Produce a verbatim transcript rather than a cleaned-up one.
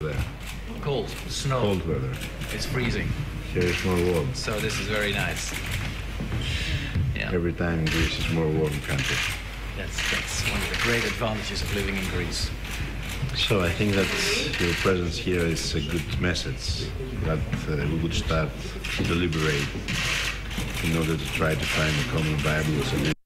there. Cold, snow. Cold weather. It's freezing. Here is more warm. So this is very nice. Yeah. Every time Greece is more warm country. That's, that's one of the great advantages of living in Greece. So I think that your presence here is a good message that uh, we would start to deliberate in order to try to find a common Bible solution.